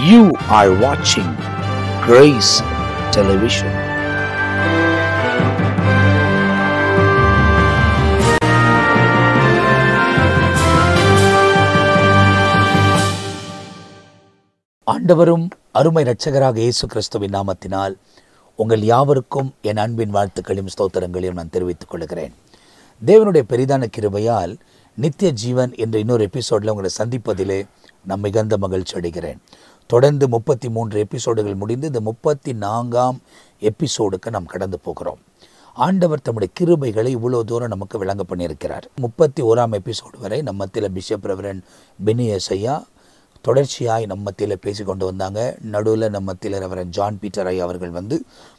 You are watching Grace Television. ஆண்டவரும் அருமை இரட்சகராக இயேசு கிறிஸ்துவின் நாமத்தினால் உங்கள் யாவருக்கும் என் அன்பின் வாழ்த்துக்களையும் ஸ்தோத்திரங்களையும் நான் தெரிவித்துக் கொள்கிறேன். தேவனுடைய பெரிதான கிருபையால் நித்திய ஜீவன் என்ற இன்னொரு எபிசோடில் உங்களை சந்திப்பதிலே நான் மிகுந்த மகிழ்ச்சி அடைகிறேன். தொடர்ந்து 33 எபிசோடுகள் முடிந்து இந்த 34ஆம் எபிசோடுக்கு நாம் கடந்து போகிறோம். ஆண்டவர் தம்முடைய கிருபைகளை இவ்வளோ தூரம் நமக்கு விளங்க பண்ணியிருக்கிறார். 31ஆம் எபிசோடு வரை நம்ம மத்தியில் பிஷப் ரெவரண்ட் பெனியசையா தொடர்ச்சியாய் நம்ம மத்தியில் பேசி கொண்டு வந்தாங்க. நடுவில் நம்ம மத்தியில் ரெவரண்ட் ஜான் பீட்டர் ஐயா அவர்கள் வந்து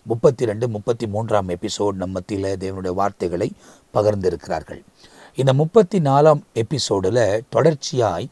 32, 33ஆம் எபிசோடு நம்ம மத்தியில் தேவனுடைய வார்த்தைகளை பகிர்ந்திருக்கிறார்கள். இந்த 34ஆம் எபிசோடில் தொடர்ச்சியாய்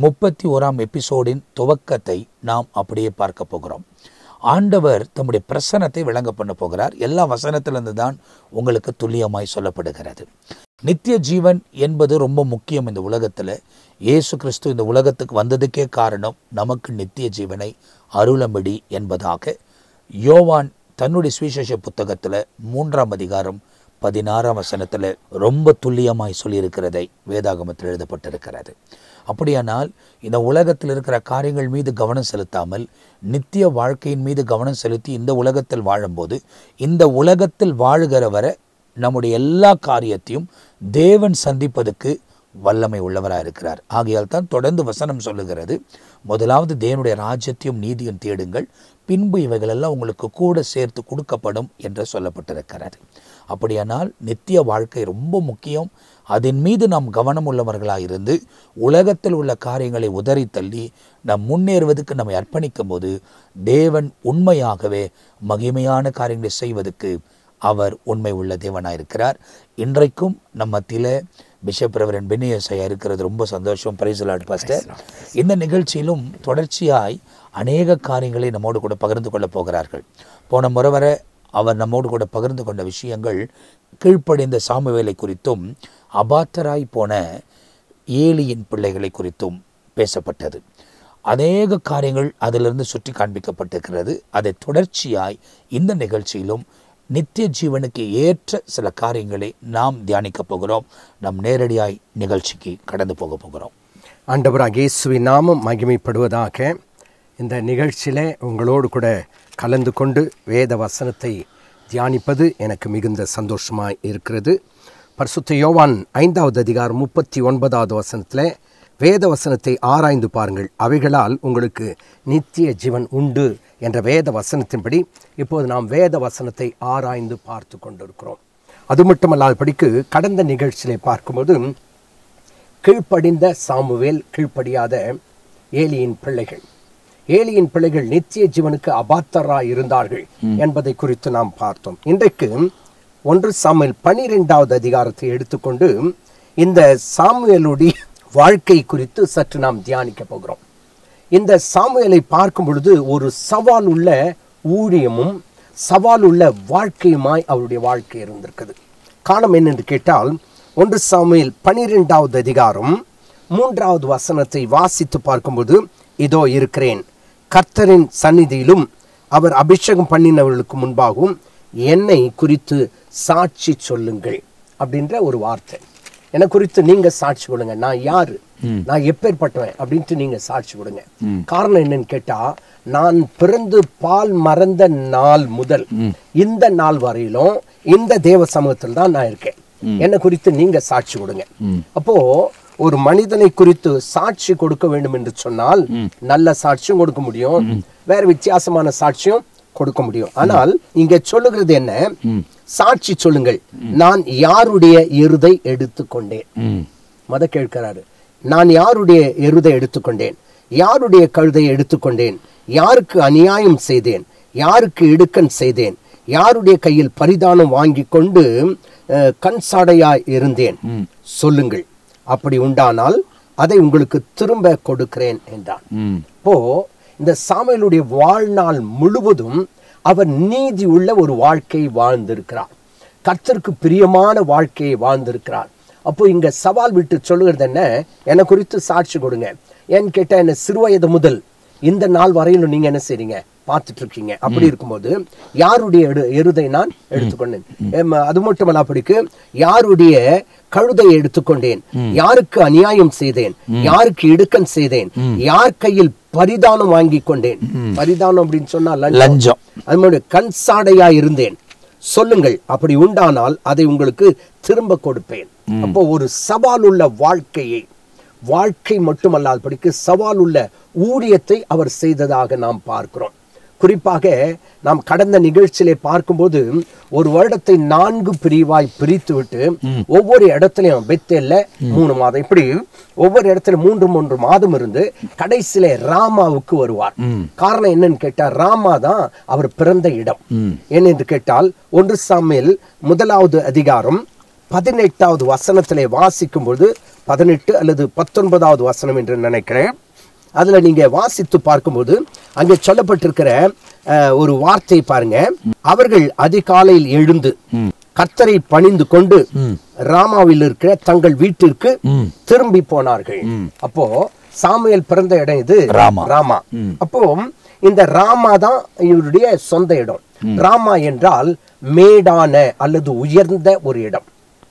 31ஆம் எபிசோடின் துவக்கத்தை நாம் அப்படியே பார்க்க போகிறோம். ஆண்டவர் தம்முடைய பிரசன்னத்தை விளங்க பண்ண போகிறார். எல்லா வசனத்திலிருந்து தான் உங்களுக்கு துல்லியமாய் சொல்லப்படுகிறது. நித்திய ஜீவன் என்பது ரொம்ப முக்கியம். இந்த உலகத்தில் இயேசு கிறிஸ்து இந்த உலகத்துக்கு வந்ததுக்கே காரணம் நமக்கு நித்திய ஜீவனை அருளம்படி என்பதாக யோவான் தன்னுடைய சுவிசேஷ புத்தகத்தில் 3ஆம் அதிகாரம் 16ஆம் வசனத்தில் ரொம்ப துல்லியமாய் சொல்லியிருக்கிறதை வேதாகமத்தில் எழுதப்பட்டிருக்கிறது. அப்படியானால் இந்த உலகத்தில் இருக்கிற காரியங்கள் மீது கவனம் செலுத்தாமல் நித்திய வாழ்க்கையின் மீது கவனம் செலுத்தி இந்த உலகத்தில் வாழும்போது இந்த உலகத்தில் வாழுகிற வரை நம்முடைய எல்லா காரியத்தையும் தேவன் சந்திப்பதற்கு வல்லமை உள்ளவராக இருக்கிறார். ஆகையால் தான் தொடர்ந்து வசனம் சொல்லுகிறது, முதலாவது தேவனுடைய ராஜ்யத்தையும் நீதியும் தேடுங்கள், பின்பு இவைகளெல்லாம் உங்களுக்கு கூட சேர்த்து கொடுக்கப்படும் என்று சொல்லப்பட்டிருக்கிறது. அப்படியானால் நித்திய வாழ்க்கை ரொம்ப முக்கியம். அதன் மீது நாம் கவனம் உள்ளவர்களாக இருந்து உலகத்தில் உள்ள காரியங்களை உதறி தள்ளி நாம் முன்னேறுவதற்கு நம்மை அர்ப்பணிக்கும் போது தேவன் உண்மையாகவே மகிமையான காரியங்களை செய்வதற்கு அவர் உண்மை உள்ள தேவனாயிருக்கிறார். இன்றைக்கும் நம்ம மத்தியில் பிஷப் ரெவரண்ட் பெனியசையா இருக்கிறது ரொம்ப சந்தோஷம். Praise the lord pastor. இந்த நிகழ்ச்சியிலும் தொடர்ச்சியாய் அநேக காரியங்களை நம்மோடு கூட பகிர்ந்து கொள்ள போகிறார்கள். போன முறை வர அவர் நம்மோடு கூட பகிர்ந்து கொண்ட விஷயங்கள் கீழ்ப்படிந்த சாமுவேலை குறித்தும் அபாத்தராய் போன ஏலியின் பிள்ளைகளை குறித்தும் பேசப்பட்டது. அநேக காரியங்கள் அதிலிருந்து சுற்றி காண்பிக்கப்பட்டிருக்கிறது. அதை தொடர்ச்சியாய் இந்த நிகழ்ச்சியிலும் நித்திய ஜீவனுக்கு ஏற்ற சில காரியங்களை நாம் தியானிக்க போகிறோம். நாம் நேரடியாய் நிகழ்ச்சிக்கு கடந்து போக போகிறோம். ஆண்டவராகிய இயேசுவின் நாமம் மகிமைப்படுவதாக. இந்த நிகழ்ச்சியில் உங்களோடு கூட கலந்து கொண்டு வேத வசனத்தை தியானிப்பது எனக்கு மிகுந்த சந்தோஷமாக இருக்கிறது. பரிசுத்த யோவான் 5ஆவது அதிகாரம் 39ஆவது வசனத்தில் வேத வசனத்தை ஆராய்ந்து பாருங்கள், அவைகளால் உங்களுக்கு நித்திய ஜீவன் உண்டு என்ற வேத வசனத்தின்படி இப்போது நாம் வேத வசனத்தை ஆராய்ந்து பார்த்து கொண்டிருக்கிறோம். அது மட்டுமல்லாதபடிக்கு கடந்த நிகழ்ச்சியை பார்க்கும்போது கீழ்ப்படிந்த சாமுவேல், கீழ்ப்படியாத ஏலியின் பிள்ளைகள், ஏலியின் பிள்ளைகள் நித்திய ஜீவனுக்கு அபாத்தராய் இருந்தார்கள் என்பதை குறித்து நாம் பார்த்தோம். இன்றைக்கு 1 சாமுவேல் 12ஆவது அதிகாரத்தை எடுத்துக்கொண்டு இந்த சாமுவேலுடைய வாழ்க்கை குறித்து சற்று நாம் தியானிக்க போகிறோம். இந்த சாமுவேலை பார்க்கும் பொழுது ஒரு சவால் உள்ள ஊழியமும் சவால் உள்ள வாழ்க்கையுமாய் அவருடைய வாழ்க்கை இருந்திருக்குது. காரணம் என்னென்று கேட்டால் 1 சாமுவேல் 12ஆவது அதிகாரம் 3ஆவது வசனத்தை வாசித்து பார்க்கும்போது, இதோ இருக்கிறேன், கர்த்தரின் சந்நிதியிலும் அவர் அபிஷேகம் பண்ணினவர்களுக்கு முன்பாகவும் என்னை குறித்து சாட்சி சொல்லுங்கள் அப்படின்ற ஒரு வார்த்தை. என்னை குறித்து நீங்க சாட்சி கொடுங்க, நான் யாரு, நான் எப்பேற்பட்டவன் அப்படின்ட்டு நீங்க சாட்சி கொடுங்க. காரணம் என்னன்னு கேட்டா, நான் பிறந்து பால் மறந்த நாள் முதல் இந்த நாள் வரையிலும் இந்த தேவ சமூகத்தில் தான் நான் இருக்கேன். என்னை குறித்து நீங்க சாட்சி கொடுங்க. அப்போ ஒரு மனிதனை குறித்து சாட்சி கொடுக்க வேண்டும் என்று சொன்னால் நல்ல சாட்சியும் கொடுக்க முடியும், வேற வித்தியாசமான சாட்சியும் கொடுக்க முடியும். ஆனால் இங்க சொல்லுகிறது என்ன? சாட்சி சொல்லுங்கள், நான் யாருடைய எருதை எடுத்துக்கொண்டேன். மத கேட்கிறாரு, நான் யாருடைய எருதை எடுத்துக்கொண்டேன், யாருடைய கழுதையை எடுத்துக்கொண்டேன், யாருக்கு அநியாயம் செய்தேன், யாருக்கு இடுக்கண் செய்தேன், யாருடைய கையில் பரிதானம் வாங்கி கொண்டு கண்சாடையாய் இருந்தேன், சொல்லுங்கள், அப்படி உண்டானால் அதை உங்களுக்கு திரும்ப கொடுக்கிறேன் என்றான். இப்போ இந்த சாமுவேலுடைய வாழ்நாள் முழுவதும் அவர் நீதி உள்ள ஒரு வாழ்க்கையை வாழ்ந்திருக்கிறார், கர்த்தருக்கு பிரியமான வாழ்க்கையை வாழ்ந்திருக்கிறார். அப்போ இங்க சவால் விட்டு சொல்லுகிறது என்ன? என்னை குறித்து சாட்சி கொடுங்க. ஏன்னு கேட்டா, என்ன சிறுவயது முதல் இந்த நாள் வரையிலும் நீங்க என்ன செய்றீங்க, பார்த்துட்டு இருக்கீங்க. அப்படி இருக்கும்போது யாருடைய எருதை நான் எடுத்துக்கொண்டேன், அது மட்டுமல்ல, அப்படிக்கு யாருடைய கழுதையை எடுத்துக்கொண்டேன், யாருக்கு அநியாயம் செய்தேன், யாருக்கு இடுக்கன் செய்தேன், யார் கையில் பரிதானம் வாங்கி கொண்டேன். பரிதானம் அப்படின்னு சொன்னா லஞ்சம். அது கண்சாடையா இருந்தேன். சொல்லுங்கள், அப்படி உண்டானால் அதை உங்களுக்கு திரும்ப கொடுப்பேன். அப்போ ஒரு சவால் உள்ள வாழ்க்கை மட்டுமல்லாதபடிக்கு சவால் உள்ள ஊழியத்தை அவர் செய்ததாக நாம் பார்க்கிறோம். குறிப்பாக நாம் கடந்த நிகழ்ச்சியிலே பார்க்கும்போது ஒரு வருடத்தை 4 பிரிவாய் பிரித்து விட்டு ஒவ்வொரு இடத்துலயும் பெத்தேல்ல 3 மாதம், இப்படி ஒவ்வொரு இடத்துல 3 மாதம் இருந்து கடைசியில ராமாவுக்கு வருவார். காரணம் என்னன்னு கேட்டா, ராமா தான் அவர் பிறந்த இடம். என்னென்று கேட்டால் 1 சாமுவேல் 1வது அதிகாரம் 18வது வசனத்திலே வாசிக்கும் போது, 18 அல்லது 19வது வசனம் என்று நினைக்கிறேன், அதுல நீங்க வாசித்து பார்க்கும்போது அங்கே சொல்லப்பட்டிருக்கிற ஒரு வார்த்தை பாருங்க. அவர்கள் அதிகாலையில் எழுந்து கர்த்தரை பணிந்து கொண்டு ராமாவில் இருக்கிற தங்கள் வீட்டிற்கு திரும்பி போனார்கள். அப்போ சாமுவேல் பிறந்த இடம் இது ராமா. அப்போ இந்த ராமா தான் இவருடைய சொந்த இடம். ராமா என்றால் மேடான அல்லது உயர்ந்த ஒரு இடம்,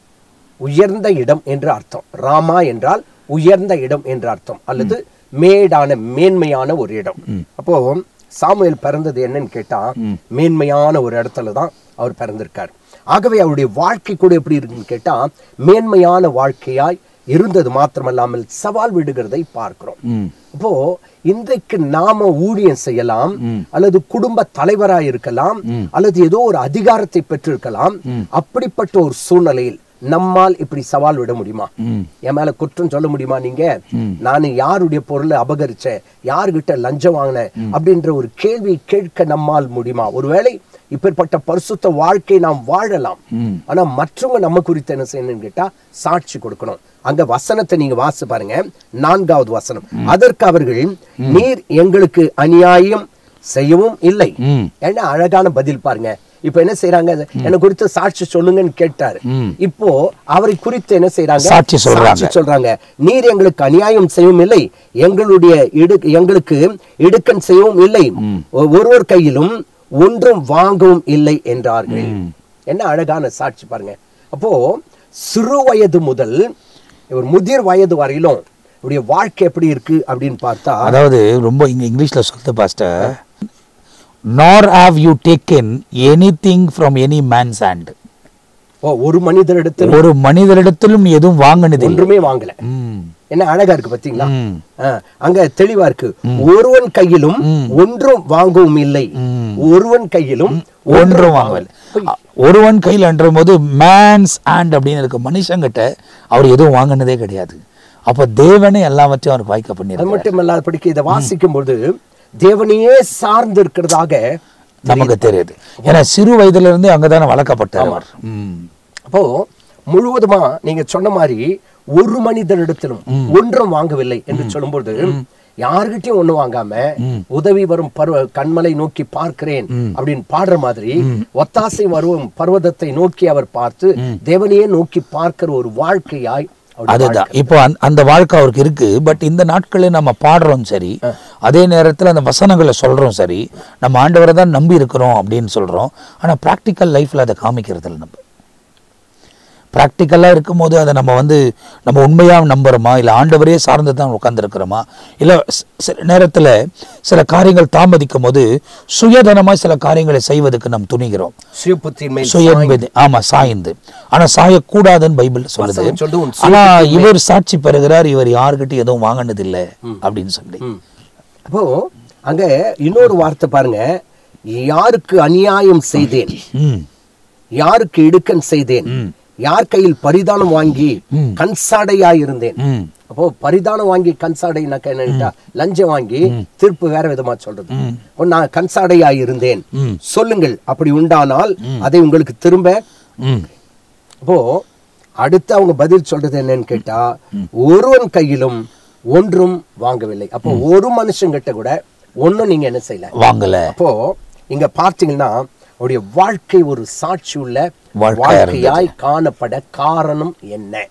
உயர்ந்த இடம் என்று அர்த்தம். ராமா என்றால் உயர்ந்த இடம் என்று அர்த்தம், அல்லது மேடான மேன்மையான ஒரு இடம். அப்போ சாமுவேல் பிறந்தது என்னன்னு கேட்டா, மேன்மையான ஒரு இடத்துல தான் அவர் பிறந்திருக்கார். ஆகவே அவருடைய வாழ்க்கை கூட எப்படி இருக்குன்னு கேட்டா, மேன்மையான வாழ்க்கையாய் இருந்தது மாத்திரமல்லாமல் சவால் விடுகிறதை பார்க்கிறோம். அப்போ இன்றைக்கு நாம ஊழியம் செய்யலாம், அல்லது குடும்ப தலைவராய் இருக்கலாம், அல்லது ஏதோ ஒரு அதிகாரத்தை பெற்றிருக்கலாம். அப்படிப்பட்ட ஒரு சூழ்நிலையில் நம்மால் இப்படி சவால் விட முடியுமா? என் மேல குற்றம் சொல்ல முடியுமா? நீங்க நான் யாருடைய பொருளை அபகரிச்சேன், யாருகிட்ட லஞ்சம் வாங்கினேன் அப்படின்ற ஒரு கேள்வி கேட்க நம்மால் முடியுமா? ஒருவேளை இப்பேற்பட்ட பரிசுத்த வாழ்க்கை நாம் வாழலாம், ஆனா மற்றவங்க நம்ம குறித்து என்ன செய்யணும்னு கேட்டா சாட்சி கொடுக்கணும். அங்க வசனத்தை நீங்க வாசி பாருங்க, 4வது வசனம். அதற்கு அவர்கள், நீர் எங்களுக்கு அநியாயம் செய்யவும் இல்லை. ஏன்னா அழகான பதில் பாருங்க. இப்ப என்ன செய்யறாங்க, என்ன குறித்து சாட்சி சொல்லுங்கன்னு கேட்டாரு. இப்போ அவரை குறித்து என்ன செய்யறாங்க, சாட்சி சொல்றாங்க. நீர் எங்களுக்கு அநியாயம் செய்யவும் இல்லை, எங்களுக்கு இடுக்கன் செய்யவும் இல்லை, ஒருவர் கையிலும் ஒன்றும் வாங்கவும் இல்லை என்றார்கள். என்ன அழகான சாட்சி பாருங்க. அப்போ சிறு வயது முதல் ஒரு முதிர் வயது வரையிலும் இவருடைய வாழ்க்கை எப்படி இருக்கு அப்படின்னு பார்த்தா, அதாவது ரொம்ப இங்கிலீஷ்ல சொல்லுது pastor, nor have you taken anything from any man's hand. ஒரு மனிதரிடத்திலும் எதுவும் வாங்கினது ஒன்றுமே வாங்கல. என்ன அழகா இருக்கு பாத்தீங்களா? அங்க தெளிவா இருக்கு. ஒருவன் கையிலும் ஒன்றும் வாங்கவும் இல்லை, ஒருவன் கையிலும் ஒன்றும் வாங்கல. ஒருவன் கையில் என்ற போது மேன்ஸ் ஹேண்ட் அப்படின்னு இருக்கு. மனுஷங்கிட்ட அவர் எதுவும் வாங்கினதே கிடையாது. அப்ப தேவனே எல்லாவற்றையும் அவர் வாய்க்க பண்ணிருக்கார். அது மட்டும் இல்லாத படிக்க இதை வாசிக்கும் போது தேவனையே சார்ந்து இருக்கிறதாக நமக்கு தெரியுது. ஏன்னா சிறு வயதுல இருந்து அங்கதானே வளர்க்கப்பட்டார். அப்போ முழுவதுமா நீங்க சொன்ன மாதிரி ஒரு மனிதனிடத்திலும் ஒன்றும் வாங்கவில்லை என்று சொல்லும்போது, யாருகிட்டையும் ஒண்ணு வாங்காம உதவி வரும் கண்மலை நோக்கி பார்க்கிறேன் அப்படின்னு பாடுற மாதிரி ஒத்தாசை வரும் பர்வதத்தை நோக்கி அவர் பார்த்து தேவனையே நோக்கி பார்க்கிற ஒரு வாழ்க்கையாய், அதுதான் இப்போ அந்த வாழ்க்கை அவருக்கு இருக்கு. பட் இந்த நாட்களில் நம்ம பாடுறோம் சரி, அதே நேரத்தில் அந்த வசனங்களை சொல்றோம் சரி, நம்ம ஆண்டவரை தான் நம்பி இருக்கிறோம் அப்படின்னு சொல்றோம். ஆனா பிராக்டிக்கல் லைஃப்ல அதை காமிக்கிறது இல்லை. நம்ம ப்ராக்டிக்கலாக இருக்கும்போது அதை நம்ம உண்மையாக நம்புகிறோமா, இல்லை ஆண்டவரே சார்ந்து தான் உட்காந்துருக்கிறோமா, இல்லை சில நேரத்தில் சில காரியங்கள் தாமதிக்கும் போது சுயதனமாக சில காரியங்களை செய்வதற்கு நாம் துணிகிறோம். சாய்ந்து. ஆனால் சாயக்கூடாதுன்னு பைபிள் சொல்லுது. ஆனால் இவர் சாட்சி பெறுகிறார், இவர் யாருக்கிட்டையும் எதுவும் வாங்கினதில்லை அப்படின்னு சொல்லி. அப்போ அங்க இன்னொரு வார்த்தை பாருங்க, யாருக்கு அநியாயம் செய்தேன், யாருக்கு இடுக்கன் செய்தேன், யார் கையில் பரிதானம் வாங்கி கண்சாடையாயிருந்தேன். அப்போ பரிதானம் வாங்கி கண்சாடைனாக்க என்னன்னா லஞ்சம் வாங்கி தீர்ப்பு வேற விதமா சொல்றது. நான் கண்சாடையாயிருந்தேன், சொல்லுங்கள், அப்படி உண்டானால் அதை உங்களுக்கு திரும்ப. அப்போ அடுத்து அவங்க பதில் சொல்றது என்னன்னு கேட்டா, ஒருவன் கையிலும் ஒன்றும் வாங்கவில்லை. அப்போ ஒரு மனுஷங்கிட்ட கூட ஒன்னும் நீங்க என்ன செய்யல, வாங்கல. அப்போ இங்க பார்த்தீங்கன்னா அவருடைய வாழ்க்கை ஒரு சாட்சி உள்ள வாழ்க்கையாய் காணப்பட காரணம் என்ன?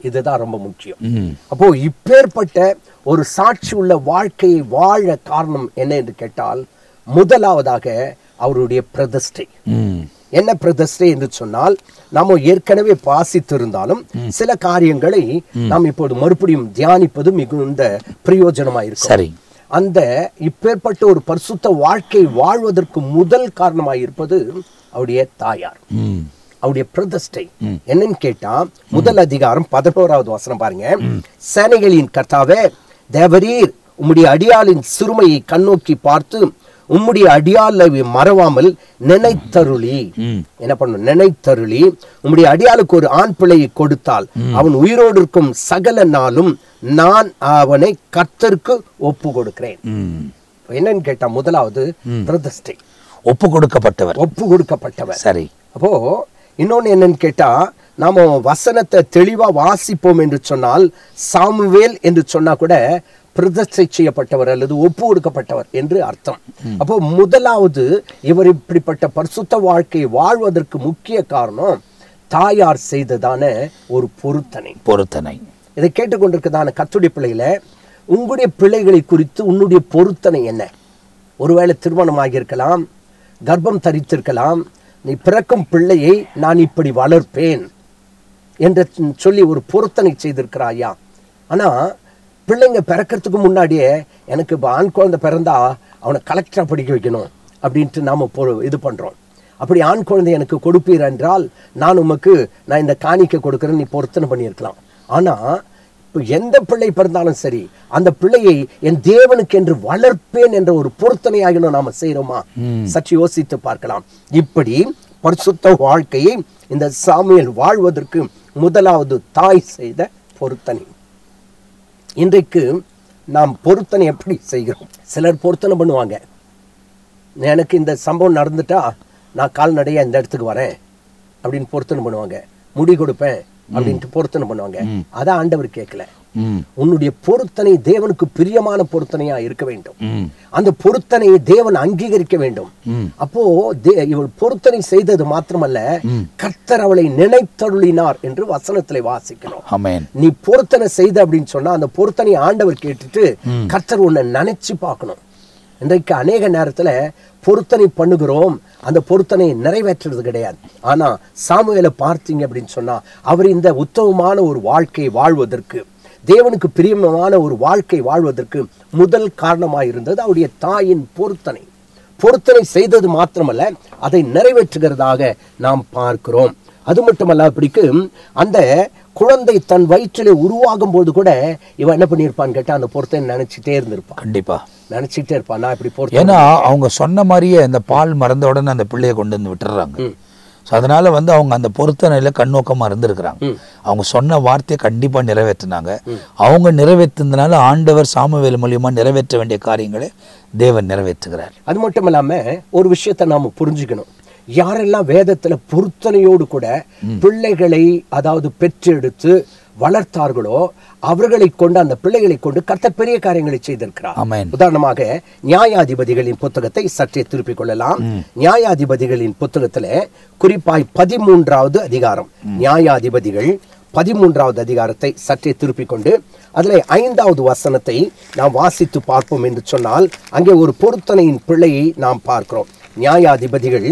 இதுதான் ரொம்ப முக்கியம். அப்போ இப்பேற்பட்ட ஒரு சாட்சி உள்ள வாழ்க்கையை வாழ காரணம் என்ன என்று கேட்டால், முதலாவதாக அவருடைய பிரதிஷ்டை. என்ன பிரதிஷ்டை என்று சொன்னால், நாம ஏற்கனவே வாசித்திருந்தாலும் சில காரியங்களை நாம் இப்போது மறுபடியும் தியானிப்பது மிகுந்த பிரயோஜனமாயிருக்கும். அந்த இப்பேற்பட்ட ஒரு பரிசுத்த வாழ்க்கை வாழ்வதற்கு முதல் காரணமாயிருப்பது அவருடைய தாயார், அவருடைய பிரதிஷ்டை. என்னன்னு கேட்டா, முதல் அதிகாரம் 11வது வசனம் பாருங்க. சேனைகளின் கர்த்தாவே, தேவரீர் உம்முடைய அடியாளின் சிறுமையை கண்ணோக்கி பார்த்து உம்முடைய அடியாளை மறவாமல் நினைத்தருளி, என்ன பண்ணும், நினைத்தருளி உம்முடைய அடியாளுக்கு ஒரு ஆண் பிள்ளையை கொடுத்தால் அவன் உயிரோடு இருக்கும் சகல நாளும் நான் அவனை கர்த்தருக்கு ஒப்பு கொடுக்கிறேன். என்னன்னு கேட்டா, முதலாவது பிரதிஷ்டை, ஒப்பு கொடுக்கப்பட்டவர். சரி. அப்போ இன்னொன்னு என்னன்னு கேட்டா, நாம வசனத்தை தெளிவா வாசிப்போம் என்று சொன்னால், சாமுவேல் என்று சொன்னா கூட பிரதிஷ்டை செய்யப்பட்டவர் அல்லது ஒப்பு கொடுக்கப்பட்டவர் என்று அர்த்தம். அப்போ முதலாவது இவர் இப்படிப்பட்ட பரிசுத்த வாழ்க்கையை வாழ்வதற்கு முக்கிய காரணம் தாயார் செய்ததான ஒரு பொருத்தனை. இதை கேட்டுக்கொண்டிருக்கதான கர்த்தருடைய பிள்ளைகளை, உங்களுடைய பிள்ளைகளை குறித்து உன்னுடைய பொருத்தனை என்ன? ஒருவேளை திருமணம் ஆகியிருக்கலாம், கர்ப்பம் தரித்திருக்கலாம், நீ பிறக்கும் பிள்ளையை நான் இப்படி வளர்ப்பேன் என்று சொல்லி ஒரு பொருத்தனை செய்திருக்கிறாயா? ஆனா பிள்ளைங்க பிறக்கிறதுக்கு முன்னாடியே எனக்கு ஆண் குழந்தை பிறந்தா அவனை கலெக்டரா படிக்க வைக்கணும் அப்படின்ட்டு நாம இது பண்றோம். அப்படி ஆண் குழந்தை எனக்கு கொடுப்பீர் என்றால் நான் இந்த காணிக்கை கொடுக்கிறேன், நீ பொருத்தனை பண்ணியிருக்கலாம். ஆனா எந்த பிள்ளை பிறந்தாலும் சரி, அந்த பிள்ளையை என் தேவனுக்கு என்று வளர்ப்பேன் என்ற ஒரு பொருத்தனையாக நாம செய்யறோமா? சற்று யோசித்து பார்க்கலாம். இப்படி பரிசுத்த வாழ்க்கையை இந்த சாமுவேல் வாழ்வதற்கு முதலாவது தாய் செய்த பொருத்தனை. இன்றைக்கு நாம் பொருத்தனை எப்படி செய்கிறோம்? சிலர் பொருத்தனை பண்ணுவாங்க, எனக்கு இந்த சம்பவம் நடந்துட்டா நான் கால்நடையா இந்த இடத்துக்கு வரேன் அப்படின்னு பொருத்தனை பண்ணுவாங்க. முடி கொடுப்பேன் அப்படின்ட்டு பொருத்தனை பண்ணுவாங்க. அதான் ஆண்டவர் கேட்கல. உன்னுடைய பொருத்தனை தேவனுக்கு பிரியமான பொருத்தனையா இருக்க வேண்டும். அந்த பொருத்தனையை தேவன் அங்கீகரிக்க வேண்டும். அப்போ இவள் பொருத்தனை செய்தது மாத்திரமல்ல, கர்த்தர் அவளை நினைத்தருளினார் என்று வசனத்திலே வாசிக்கிறோம். நீ பொருத்தனை செய்த அப்படின்னு சொன்னா அந்த பொருத்தனை ஆண்டவர் கேட்டுட்டு கர்த்தர் உன்னை நினைச்சு பார்க்கணும். இன்றைக்கு அநேக நேரத்துல பொருத்தனை பண்ணுகிறோம், அந்த பொருத்தனையை நிறைவேற்றுறது கிடையாது. ஆனா சாமுவேலை பார்த்தீங்க அப்படின்னு சொன்னா, அவர் இந்த உத்தமமான ஒரு வாழ்க்கை வாழ்வதற்கு, தேவனுக்கு பிரியமான ஒரு வாழ்க்கை வாழ்வதற்கு முதல் காரணமாக இருந்தது அவருடைய தாயின் பொருத்தனை செய்தது மாத்திரமல்ல, அதை நிறைவேற்றுகிறதாக நாம் பார்க்கிறோம். அது மட்டுமல்ல, அப்படிக்கு அந்த குழந்தை தன் வயிற்றிலே உருவாகும் போது கூட இவன் என்ன பண்ணியிருப்பான்னு கேட்டா, அந்த பொருத்தனை நினைச்சிட்டே இருந்திருப்பான். கண்டிப்பா நினைச்சிட்டே இருப்பான், நான் இப்படி பொருத்தனை. ஏன்னா அவங்க சொன்ன மாதிரியே அந்த பால் மறந்த உடனே அந்த பிள்ளையை கொண்டு வந்து விட்டுறாங்க. ஸோ அதனால அவங்க அந்த பொருத்தனையில கண்ணோக்கமா இருந்திருக்கிறாங்க. அவங்க சொன்ன வார்த்தையை கண்டிப்பா நிறைவேற்றினாங்க. அவங்க நிறைவேற்றினால ஆண்டவர் சாமுவேல் மூலியமா நிறைவேற்ற வேண்டிய காரியங்களை தேவன் நிறைவேற்றுகிறார். அது மட்டும் இல்லாம ஒரு விஷயத்தை நாம புரிஞ்சுக்கணும். யாரெல்லாம் வேதத்துல பொருத்தனையோடு கூட பிள்ளைகளை அதாவது பெற்றெடுத்து வளர்த்தார்களோ அவர்களை கொண்டு, அந்த பிள்ளைகளை கொண்டு கர்த்தர் பெரிய காரியங்களை செய்திருக்கிறார். உதாரணமாக நியாயாதிபதிகளின் புத்தகத்தை சற்றே திருப்பிக் கொள்ளலாம். நியாயாதிபதிகளின் புத்தகத்துல குறிப்பாய் 13வது அதிகாரம், நியாயாதிபதிகள் 13வது அதிகாரத்தை சற்றே திருப்பிக் கொண்டு அதில் 5வது வசனத்தை நாம் வாசித்து பார்ப்போம் என்று சொன்னால், அங்கே ஒரு பொருத்தனையின் பிள்ளையை நாம் பார்க்கிறோம். நியாயாதிபதிகள்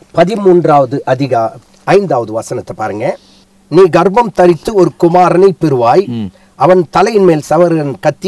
13வது அதிகாரம் 5வது வசனத்தை பாருங்க. நீ கர்ப்பம் தரித்து ஒரு குமாரனை பெறுவாய், அவன் தலையின் மேல் சவரன் கத்தி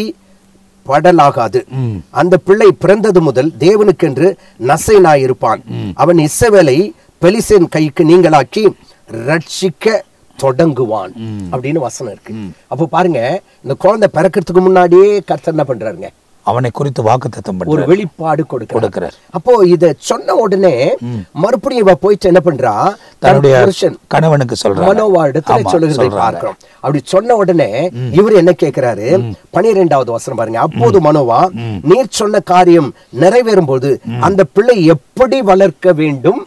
படலாகாது. அந்த பிள்ளை பிறந்தது முதல் தேவனுக்கென்று நசைனாயிருப்பான். அவன் இஸ்ரவேலை பெலிஸ்தேன் கைக்கு நீங்களாக்கி ரட்சிக்க தொடங்குவான் அப்படின்னு வசனம் இருக்கு. அப்போ பாருங்க, இந்த குழந்தை பிறக்கிறதுக்கு முன்னாடியே கர்த்தர் என்ன பண்றாருங்க, அவனை குறித்து வாக்குத்தத்தம் ஒரு வெளிப்பாடு கொடுக்கிறார். அப்போ இத சொன்ன உடனே மறுபடியும் இவ போயிட்டு என்ன பண்றா, தன்னுடைய கணவனுக்கு சொல்ற மனோவா இடத்துல சொல்லுகிறதை பார்க்கிறோம். அப்படி சொன்ன உடனே இவர் என்ன கேட்கிறாரு, 12வது வசனம் பாருங்க. அப்போது மனோவா, நீர் சொன்ன காரியம் நிறைவேறும் போது அந்த பிள்ளை எப்படி வளர்க்க வேண்டும்,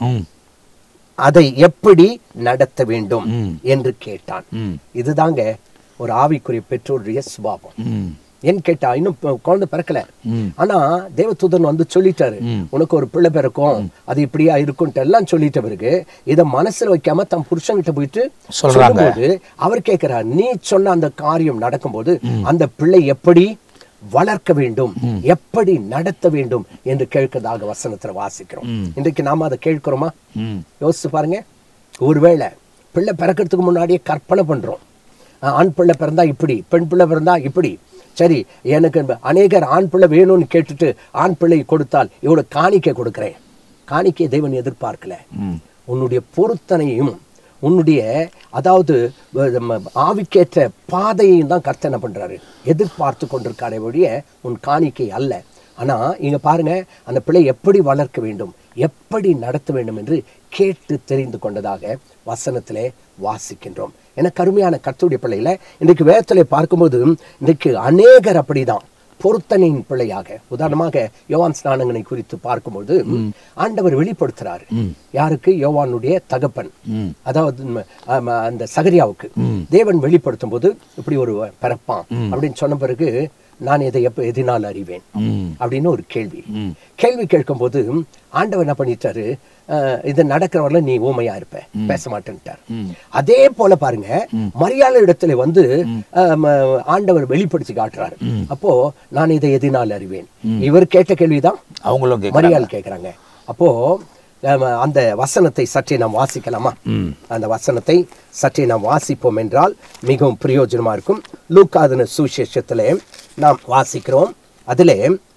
அதை எப்படி நடத்த வேண்டும் என்று கேட்டான். இதுதாங்க ஒரு ஆவிக்குரிய பெற்றோருடைய சுபாவம். ஏன்னு கேட்டா இன்னும் குழந்தை பிறக்கல. ஆனா தேவதூதன் வந்து சொல்லிட்டாரு, உனக்கு ஒரு பிள்ளை பிறக்கும், அது இப்படியா இருக்கும்ட்டு எல்லாம் சொல்லிட்ட பிறகு இதை மனசுல வைக்காம தன் புருஷன்கிட்ட போயிட்டு சொல்லும்போது அவர் கேட்கிறார், நீ சொன்ன அந்த காரியம் நடக்கும்போது அந்த பிள்ளை எப்படி வளர்க்க வேண்டும், எப்படி நடத்த வேண்டும் என்று கேட்கிறதாக வசனத்துல வாசிக்கிறோம். இன்றைக்கு நாம அதை கேட்கிறோமா? யோசிச்சு பாருங்க. ஒருவேளை பிள்ளை பிறக்கிறதுக்கு முன்னாடியே கற்பனை பண்றோம், ஆண் பிள்ளை பிறந்தா இப்படி, பெண் பிள்ளை பிறந்தா இப்படி. சரி, எனக்கு அநேகர் ஆண் பிள்ளை வேணும்னு கேட்டுட்டு ஆண் பிள்ளை கொடுத்தால் இவ்வளவு காணிக்கை கொடுக்கிறேன். காணிக்கை தேவன் எதிர்பார்க்கல. உன்னுடைய பொருத்தனையும் உன்னுடைய அதாவது ஆவிக்கேற்ற பாதையையும் தான் கர்த்தர் என்ன பண்றாரு, எதிர்பார்த்து கொண்டிருக்காரே ஒழிய உன் காணிக்கை அல்ல. ஆனா இங்க பாருங்க, அந்த பிள்ளை எப்படி வளர்க்க வேண்டும், எப்படி நடத்த வேண்டும் என்று கேட்டு தெரிந்து கொண்டதாக வசனத்திலே வாசிக்கின்றோம். எனக்கு அருமையான கர்த்தருடைய பிள்ளைகளை இன்றைக்கு வேதத்திலே பார்க்கும்போது இன்றைக்கு அநேகர் அப்படிதான் பொருத்தனையின் பிள்ளையாக. உதாரணமாக யோவான் ஸ்நானகனை குறித்து பார்க்கும்போது ஆண்டவர் வெளிப்படுத்துறாரு. யாருக்கு? யோவானுடைய தகப்பன், அதாவது அந்த சகரியாவுக்கு தேவன் வெளிப்படுத்தும் போது இப்படி ஒரு பிறப்பான் அப்படின்னு சொன்ன பிறகு நான் இதை எதினால் அறிவேன் அப்படின்னு ஒரு கேள்வி கேட்கும் போது ஆண்டவர் என்ன பண்ணிட்டாரு, இது நடக்கிறவர்கள நீ ஊமையா இருப்ப, பேச மாட்டேன்ட்டார். அதே போல பாருங்க, மரியாதை இடத்துல வந்து ஆண்டவர் வெளிப்படுத்தி காட்டுறாரு. அப்போ நான் இதை எதினால் அறிவேன். இவர் கேட்ட கேள்விதான் அவங்களும் மரியாதை கேட்கிறாங்க. அப்போ அந்த வசனத்தை சற்றே நாம் வாசிக்கலாமா? அந்த வசனத்தை சற்றே நாம் வாசிப்போம் என்றால் மிகவும் பிரயோஜனமா இருக்கும். லூக்காதின சுவிசேஷத்திலே நாம் வாசிக்கிறோம். அதிலே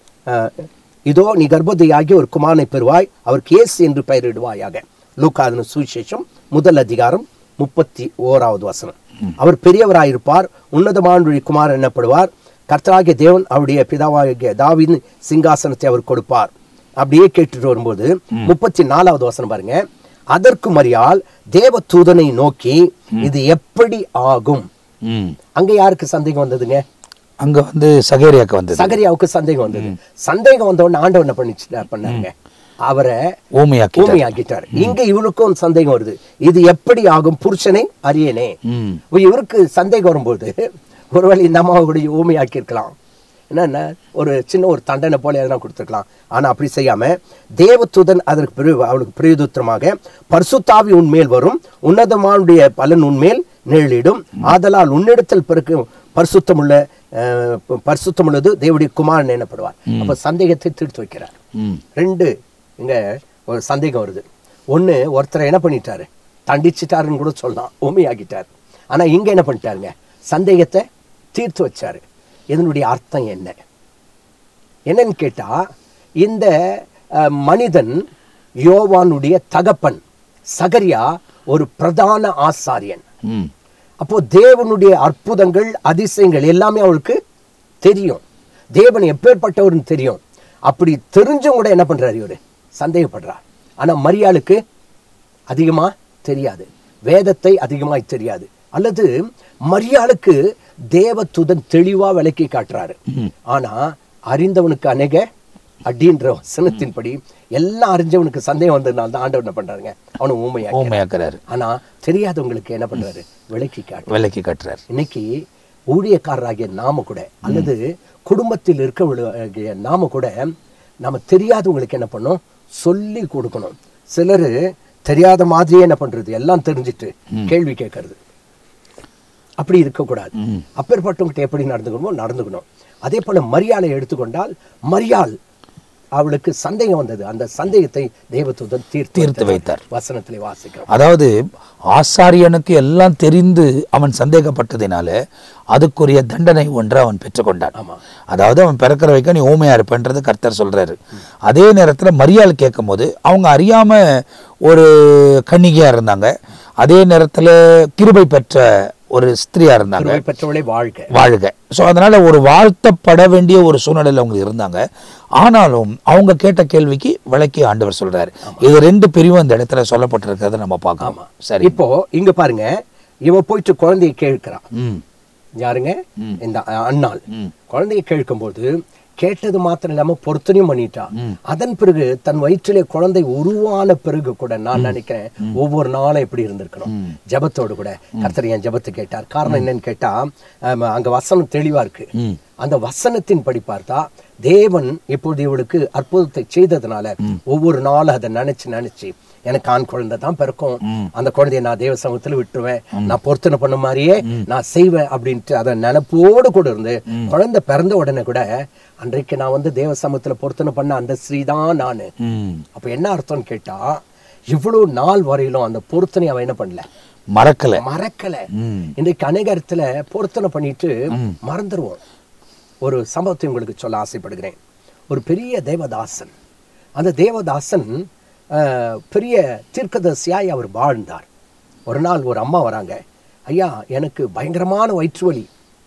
இதோ நீ கர்ப்பவதியாகி ஒரு குமாரனை பெறுவாய், அவருக்கு இயேசு என்று பெயரிடுவாயாக. லூக்காதின சுவிசேஷம் 1 அதிகாரம் 31வது வசனம். அவர் பெரியவராயிருப்பார், உன்னதமான குமாரன் எனப்படுவார், கர்த்தராகிய தேவன் அவருடைய பிதாவாகிய தாவீதின் சிங்காசனத்தை அவர் கொடுப்பார். அப்படியே கேட்டுட்டு வரும்போது 34வது வசனம் பாருங்க. அதற்கு மரியாள் தேவ தூதனை நோக்கி இது எப்படி ஆகும்? அங்க யாருக்கு சந்தேகம் வந்ததுங்க? அங்க வந்து சகரியாவுக்கு வந்தது. சகரியாவுக்கு சந்தேகம் வந்தது. சந்தேகம் வந்த உடனே ஆண்டவர் என்ன பண்ணாங்க, அவரை ஊமையாக்கிட்டார். இங்க இவனுக்கும் சந்தேகம் வருது, இது எப்படி ஆகும், புருஷனை அறியனே. இவருக்கு சந்தேகம் வரும்போது ஒருவேளை இந்த அம்மாவுடைய ஊமையாக்கி இருக்கலாம், என்னன்னா ஒரு சின்ன ஒரு தண்டனை போல எதனா கொடுத்துருக்கலாம். ஆனா அப்படி செய்யாம தேவதூதன் அதற்கு அவளுக்கு பிரயுத்தரமாக பரிசுத்தாவி உன்மேல் வரும், உன்னதமானுடைய பலன் உன்மேல் நிழலிடும், ஆதலால் உன்னிடத்தில் பிறகு பரிசுத்தமுள்ளது தேவனுடைய குமாரன் எனப்படுவார். அப்ப சந்தேகத்தை தீர்த்து வைக்கிறார். 2 இங்க ஒரு சந்தேகம் வருது. 1, ஒருத்தரை என்ன பண்ணிட்டாரு, தண்டிச்சிட்டாருன்னு கூட சொல்லலாம், ஊமையாக்கிட்டார். ஆனா இங்க என்ன பண்ணிட்டாருங்க, சந்தேகத்தை தீர்த்து வச்சாரு. இதனுடைய அர்த்தம் என்னன்னு கேட்டா, இந்த மனிதன் யோவானுடைய தகப்பன் சகரியா ஒரு பிரதான ஆசாரியன். அப்போ தேவனுடைய அற்புதங்கள் அதிசயங்கள் எல்லாமே அவளுக்கு தெரியும், தேவன் எப்பேற்பட்டவர்னு தெரியும். அப்படி தெரிஞ்சும் கூட என்ன பண்றாரு, இவரு சந்தேகப்படுறார். ஆனா மரியாளுக்கு அதிகமா தெரியாது, வேதத்தை அதிகமாய் தெரியாது. அல்லது மரியாளுக்கு தேவதூதன் தெளிவா விளக்கி காட்டுறாரு. ஆனா அறிந்தவனுக்கு அநேக அடின்ற வசனத்தின்படி எல்லாம் அறிஞ்சவனுக்கு சந்தேகம் வந்ததுனால தான் ஆண்டவர் என்ன பண்றாருங்க, அவனை ஊமையாக்குறாரு. ஆனா தெரியாதவங்களுக்கு என்ன பண்றாரு, விளக்கி காட்டுறாரு. இன்னைக்கு ஊழியக்காரராகிய நாம கூட, அல்லது குடும்பத்தில் இருக்க நாம கூட, நாம தெரியாதவங்களுக்கு என்ன பண்ணணும், சொல்லி கொடுக்கணும். சிலரு தெரியாத மாதிரியே என்ன பண்றது, எல்லாம் தெரிஞ்சிட்டு கேள்வி கேட்கறது. அப்படி இருக்கக்கூடாது. அப்பேற்பட்டவங்கிட்ட எப்படி நடந்துக்கணும். அதே போல மரியாளை எடுத்துக்கொண்டால், மரியாள் அவளுக்கு சந்தேகம் வந்தது, அந்த சந்தேகத்தை தேவதூதன் தீர்த்து வைத்தார். வசனத்திலே வாசிக்கிறோம். அதாவது ஆசாரியனுக்கு எல்லாம் தெரிந்து அவன் சந்தேகப்பட்டதினால அதுக்குரிய தண்டனை ஒன்று அவன் பெற்றுக்கொண்டான். அதாவது அவன் பிறக்கிற வைக்க நீ ஊமையா இருப்பன்றது கர்த்தர் சொல்றாரு. அதே நேரத்தில் மரியாள் கேட்கும் போது அவங்க அறியாம ஒரு கன்னிகையா இருந்தாங்க, அதே நேரத்தில் கிருபை பெற்ற ஒரு ஸ்திரியா இருந்தாங்க, வாழ்க. ஸோ அதனால ஒரு வாழ்த்தப்பட வேண்டிய ஒரு சூழ்நிலையில் அவங்க இருந்தாங்க. ஆனாலும் அவங்க கேட்ட கேள்விக்கு விளக்கி ஆண்டவர் சொல்றாரு. இது 2 பிரிவும் அந்த இடத்துல சொல்லப்பட்டிருக்கிறத நம்ம பார்க்கலாம். சரி, இப்போ இங்க பாருங்க, இவ போயிட்டு குழந்தையை கேட்கிறான். யாருங்க? இந்த அண்ணாள் குழந்தையை கேட்கும் போது கேட்டது மாத்திரம் இல்லாம பொருத்தனையும் பண்ணிட்டா. அதன் பிறகு தன் வயிற்றிலே குழந்தை உருவான பிறகு கூட நான் நினைக்கிறேன் ஒவ்வொரு நாளும் எப்படி இருந்திருக்கணும், ஜெபத்தோடு கூட. கர்த்தர் என் ஜெபத்தை கேட்டார். காரணம் என்னன்னு கேட்டா, அங்க வசனம் தெளிவா இருக்கு. அந்த வசனத்தின் படி பார்த்தா தேவன் இப்பொழுது இவளுக்கு அற்புதத்தை செய்ததுனால ஒவ்வொரு நாளும் அதை நினைச்சு எனக்கு ஆண் குழந்தை தான் பிறக்கும், அந்த குழந்தைய நான் தேவ சமூகத்துல விட்டுருவேன், நான் பொருத்தனை பண்ண மாதிரியே நான் செய்வேன் அப்படின்ட்டு அதை நினைப்போடு கூட இருந்து குழந்தை பிறந்த உடனே கூட அன்றைக்கு நான் தேவ சமூகத்துல பொருத்தனை பண்ண அந்த ஸ்ரீதான் நானு. அப்ப என்ன அர்த்தம்னு கேட்டா, இவ்வளவு நாள் வரையிலும் அந்த பொருத்தனை அவன் என்ன பண்ணல, மறக்கல. இன்றைக்கு அநேக இடத்துல பொருத்தனை பண்ணிட்டு மறந்துடுவோம். ஒரு சம்பவத்தை உங்களுக்கு சொல்ல ஆசைப்படுகிறேன். ஒரு பெரிய தேவதாசன், அந்த தேவதாசன் பெரிய தீர்க்கதரிசியாய் அவர் வாழ்ந்தார். ஒரு நாள் ஒரு அம்மா வராங்க, ஐயா எனக்கு பயங்கரமான வயிற்று வலி,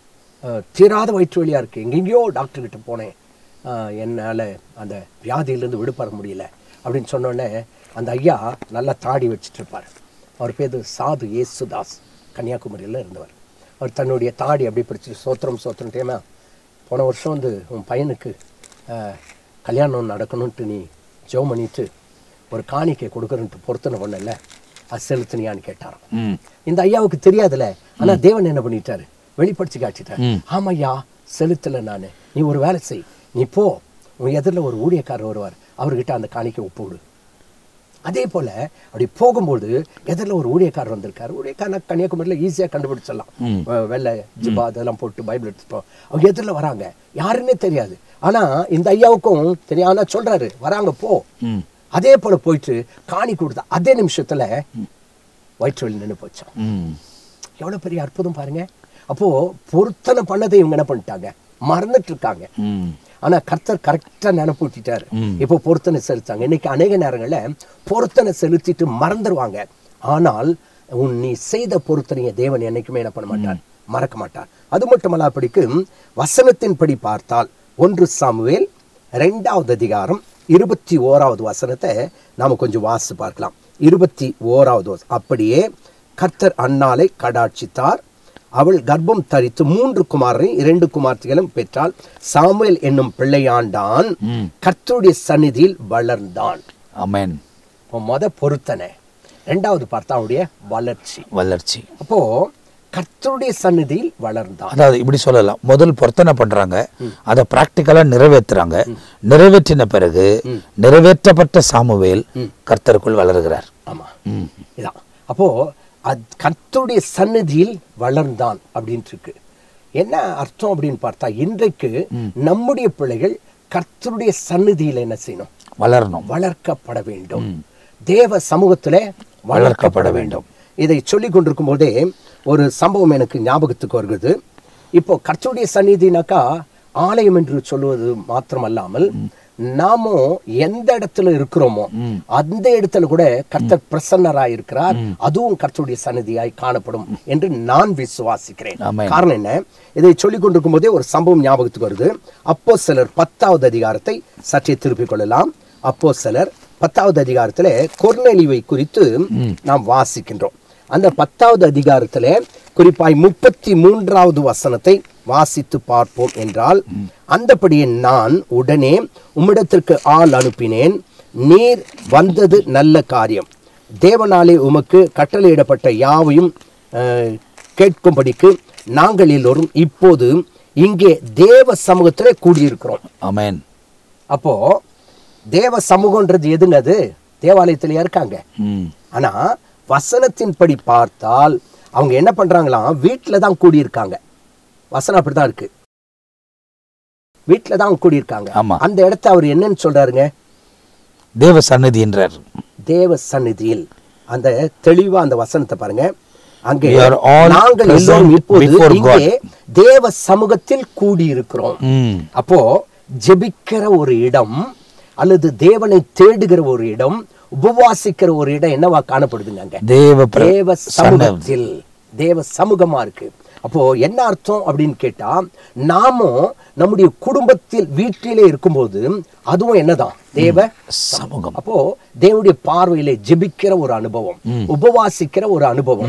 தீராத வயிற்று வலியா இருக்கு, எங்கெங்கேயோ டாக்டர்கிட்ட போனேன், என்னால் அந்த வியாதியிலேருந்து விடுபட முடியல அப்படின்னு சொன்னோடனே அந்த ஐயா நல்லா தாடி வச்சுட்டு இருப்பார். அவர் பேர் சாது ஏசுதாஸ், கன்னியாகுமரியில் இருந்தவர். அவர் தன்னுடைய தாடி அப்படி பிடிச்சிட்டு சோத்திரம் டேமா, போன வருஷம் உன் பையனுக்கு கல்யாணம் நடக்கணும்ட்டு நீ ஜெபம் பண்ணிட்டு ஒரு காணிக்கை கொடுக்கறன்ட்டு பொருத்தனை பண்ணல, அது செலுத்தினியான்னு கேட்டாராம். இந்த ஐயாவுக்கு தெரியாதுல்ல, ஆனா தேவன் என்ன பண்ணிட்டாரு, வெளிப்படுத்தி காட்சிட்டாரு. ஆமையா செலுத்தல நானு, நீ ஒரு வேலை செய், நீ போ, உன் எதிரில் ஒரு ஊழியக்காரர் வருவார், அவர்கிட்ட அந்த காணிக்கை ஒப்புவிடு. அதே போல அப்படி போகும்போது எதிரில் ஒரு ஊழியக்காரர் வந்திருக்காரு. ஊழியக்காரர் கன்னியாகுமரியில் ஈஸியாக கண்டுபிடிச்சிடலாம், வெள்ளை ஜிபா அதெல்லாம் போட்டு பைபிள் எடுத்துப்போம். அவங்க எதிரில் வராங்க, யாருன்னே தெரியாது. ஆனா இந்த ஐயாவுக்கும் தெரியும், ஆனா சொல்றாரு வராங்க போ. அதே போல போயிட்டு காணி கொடுத்தா அதே நிமிஷத்துல வயிற்று வலி நின்று போச்சான். எவ்வளவு பெரிய அற்புதம் பாருங்க. அப்போ பொருத்தனை பண்ணதை இவங்க என்ன பண்ணிட்டாங்க, மறந்துட்டு இருக்காங்க. ஆனா கர்த்தர் கரெக்டா நினைப்பூட்டிட்டாரு. இப்போ பொருத்தனை செலுத்தாங்க. இன்னைக்கு அநேக நேரங்கள்ல பொருத்தனை செலுத்திட்டு மறந்துடுவாங்க. ஆனால் நீ செய்த பொருத்தனைய தேவன் என்னைக்குமே என்ன பண்ண மாட்டார், மறக்க மாட்டார். அது மட்டுமல்ல, அப்படிக்கு வசனத்தின்படி பார்த்தால் 1 சாமுவேல் 2வது அதிகாரம் 21வது வசனத்தை நாம கொஞ்சம் வாசித்து பார்க்கலாம். 21வது வசனம், அப்படியே கர்த்தர் அன்னாளை கடாட்சித்தார், அவள் கர்ப்பம் தரித்து 3 குமாரரையும் 2 குமார்த்திகளும் பெற்றாள். சாமுவேல் என்னும் பிள்ளையாண்டான், கர்த்தருடைய சந்நிதியில் வளர்ந்தான். ஆமென். பொருத்தனை, 2வது பார்த்தா அவருடைய வளர்ச்சி. அப்போ கர்த்தருடைய சந்நிதியில் வளர்ந்தான். அதாவது இப்படி சொல்லலாம், முதல் பொருத்தனை பண்றாங்க, அதை பிராக்டிக்கலா நிறைவேற்றுறாங்க. நிறைவேற்றின பிறகு நிறைவேற்றப்பட்ட சாமுவேல் கர்த்தருக்குள் வளர்கிறார். ஆமா, இதான். அப்போ கர்த்தருடைய சந்நிதியில் வளர்ந்தான் அப்படின்ட்டு இருக்கு. என்ன அர்த்தம் அப்படின்னு பார்த்தா, இன்றைக்கு நம்முடைய பிள்ளைகள் கர்த்தருடைய சந்நிதியில் என்ன செய்யணும், வளர்க்கப்பட வேண்டும், தேவ சமூகத்திலே வளர்க்கப்பட வேண்டும். இதை சொல்லி கொண்டிருக்கும் போதே ஒரு சம்பவம் எனக்கு ஞாபகத்துக்கு வருகிறது. இப்போ கர்த்தருடைய சந்நிதினாக்கா ஆலயம் என்று சொல்லுவது மாத்திரமல்லாமல், நாமும் எந்த இடத்துல இருக்கிறோமோ அந்த இடத்துல கூட கர்த்தர் பிரசன்னராய் இருக்கிறார், அதுவும் கர்த்தருடைய சந்நிதியாய் காணப்படும் என்று நான் விசுவாசிக்கிறேன். காரணம் என்ன, இதை சொல்லிக் கொண்டிருக்கும் போதே ஒரு சம்பவம் ஞாபகத்துக்கு வருது. அப்போஸ்தலர் 10வது அதிகாரத்தை சற்றே திருப்பிக் கொள்ளலாம். அப்போஸ்தலர் 10வது அதிகாரத்துல கொர்நேலியுவை குறித்து நாம் வாசிக்கின்றோம். அந்த 10வது அதிகாரத்துல குறிப்பாய் 33வது வசனத்தை வாசித்து பார்ப்போம் என்றால், அந்தபடியே நான் உடனே உம்மிடத்திற்கு ஆள் அனுப்பினேன், நீர் வந்தது நல்ல காரியம், தேவனாலே உமக்கு கட்டளையிடப்பட்ட யாவையும் கேட்கும்படிக்கு நாங்கள் எல்லோரும் இப்போது இங்கே தேவ சமூகத்திலே கூடியிருக்கிறோம். ஆமென். அப்போ தேவ சமூகம்ன்றது எதுங்க, அது தேவாலயத்திலேயே இருக்காங்க. ஆனா வசனத்தின்படி பார்த்தால் அவங்க என்ன பண்றாங்களாம், வீட்டில தான் கூடியிருக்காங்க. வசனம் அப்படிதான் இருக்கு, வீட்டில தான் கூடியிருக்காங்க. அந்த இடத்தை அவர் என்னன்னு சொல்றாருங்க, தேவ சந்நிதி என்றார். தேவ சந்நிதியில். அந்த தெளிவா அந்த வசனத்தை பாருங்க. அங்கே நாங்கள் எல்லோரும் இப்போது இங்கே தேவ சமூகத்தில் கூடியிருக்கிறோம். அப்போ ஜெபிக்கிற ஒரு இடம் அல்லது தேவனை தேடுகிற ஒரு இடம், உபவாசிக்கிற ஒரு இடம் என்னவா காணப்படுதுங்க, தேவ சமூகத்தில், தேவ சமூகமா இருக்கு. அப்போ என்ன அர்த்தம் அப்படின்னு கேட்டா, நாமும் நம்முடைய குடும்பத்தில் வீட்டிலே இருக்கும்போது அதுவும் என்னதான், தேவ சமூகம். அப்போ தேவனுடைய பார்வையிலே ஜெபிக்கிற ஒரு அனுபவம், உபவாசிக்கிற ஒரு அனுபவம்,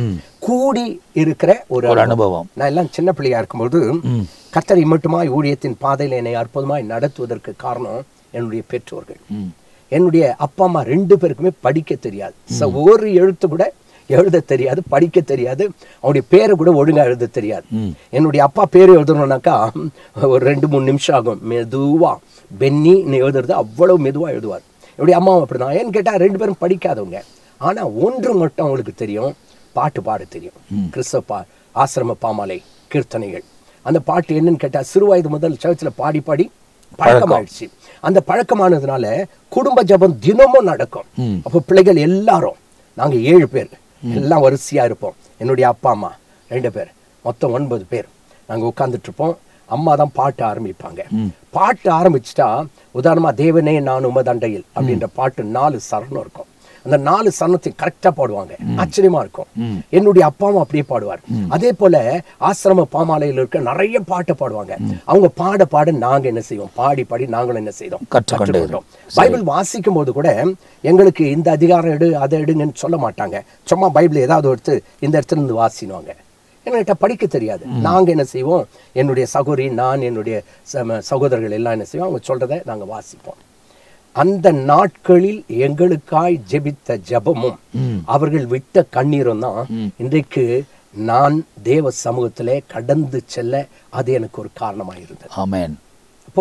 கூடி இருக்கிற ஒரு அனுபவம். நான் எல்லாம் சின்ன பிள்ளையா இருக்கும்போது கர்த்தர் இம்மட்டுமாய் ஊழியத்தின் பாதையில் என்னை அற்புதமாய் நடத்துவதற்கு காரணம் என்னுடைய பெற்றோர்கள். என்னுடைய அப்பா அம்மா 2 பேருக்குமே படிக்க தெரியாது. ஒரு எழுத்து கூட எழுத தெரியாது, படிக்க தெரியாது. அவனுடைய பேரை கூட ஒழுங்கா எழுத தெரியாது. என்னுடைய அப்பா பேர் எழுதணும்னாக்கா ஒரு 2-3 நிமிஷம் ஆகும். மெதுவா பென்னின்னு எழுதுறது அவ்வளவு மெதுவா எழுதுவார். என்னுடைய அம்மாவும் அப்படிதான். ஏன்னு கேட்டா 2 பேரும் படிக்காதவங்க. ஆனா ஒன்று மட்டும் அவங்களுக்கு தெரியும், பாட்டு பாட தெரியும். கிறிஸ்தவ ஆசிரம பாமாலை கீர்த்தனைகள். அந்த பாட்டு என்னன்னு கேட்டா சிறு வயது முதல் சர்ச்சில் பாடி பாடி பழக்கமாயிடுச்சு. அந்த பழக்கமானதுனால குடும்ப ஜபம் தினமும் நடக்கும். அப்போ பிள்ளைகள் எல்லாரும், நாங்க 7 பேர் எல்லாம் வரிசையா இருப்போம். என்னுடைய அப்பா அம்மா 2 பேர், மொத்தம் 9 பேர் நாங்க உட்கார்ந்துட்டு இருப்போம். அம்மா தான் பாட்டு ஆரம்பிப்பாங்க. பாட்டு ஆரம்பிச்சுட்டா உதாரணமா தேவனே நான் உமதண்டையில் அப்படின்ற பாட்டு 4 சரணம் இருக்கும். அந்த 4 சரணத்தை கரெக்டா பாடுவாங்க. ஆச்சரியமா இருக்கும். என்னுடைய அப்பாவும் அப்படியே பாடுவார். அதே போல ஆசிரம பாமாலையில் இருக்க நிறைய பாட்டு பாடுவாங்க. அவங்க பாட பாட நாங்க என்ன செய்வோம், பாடி பாடி நாங்களும் என்ன செய்தோம், கற்றுக்கொண்டோம். பைபிள் வாசிக்கும் போது கூட எங்களுக்கு இந்த அதிகாரம் எடு அதை எடுங்கன்னு சொல்ல மாட்டாங்க. சும்மா பைபிள் ஏதாவது எடுத்து இந்த இடத்துல இருந்து வாசினுவாங்க. என்கிட்ட படிக்க தெரியாது. நாங்க என்ன செய்வோம், என்னுடைய சகோதரி, நான், என்னுடைய சகோதரர்கள் எல்லாம் என்ன செய்வோம், அவங்க சொல்றதை நாங்க வாசிப்போம். அந்த நாட்களில் எங்களுக்காய் ஜெபித்த ஜபமும் அவர்கள் விட்ட கண்ணீரும் தான் இன்றைக்கு நான் தேவ சமூகத்திலே கடந்து செல்ல அது எனக்கு ஒரு காரணமாக இருந்தது. ஆமென். அப்போ